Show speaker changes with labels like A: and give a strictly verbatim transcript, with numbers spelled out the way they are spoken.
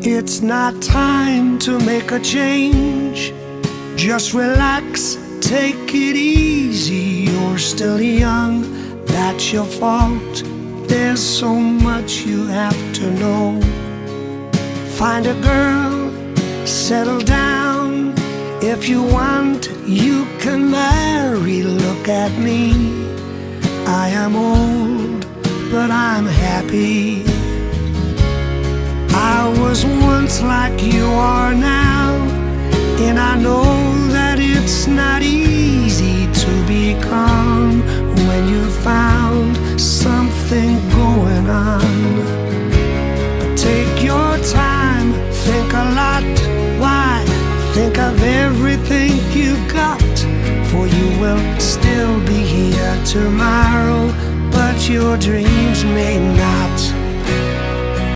A: It's not time to make a change. Just relax, take it easy. You're still young, that's your fault. There's so much you have to know. Find a girl, settle down. If you want, you can marry. Look at me, I am old, but I'm happy. I was once like you are now, and I know that it's not easy to be calm when you found something going on. But take your time, think a lot. Why? Think of everything you've got, for you will still be here tomorrow, but your dreams may not.